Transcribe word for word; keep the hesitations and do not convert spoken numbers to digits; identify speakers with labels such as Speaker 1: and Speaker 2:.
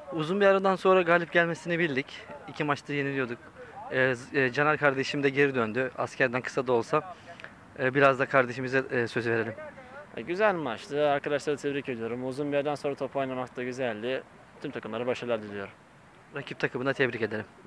Speaker 1: Uzun bir aradan sonra galip gelmesini bildik. İki maçta yeniliyorduk. Ee, Z- e, Caner kardeşim de geri döndü. Askerden kısa da olsa e, biraz da kardeşimize e, söz verelim.
Speaker 2: E, Güzel maçtı. Arkadaşları tebrik ediyorum. Uzun bir yerden sonra top oynamak da güzeldi. Tüm takımlara başarılar diliyorum.
Speaker 1: Rakip takımına tebrik ederim.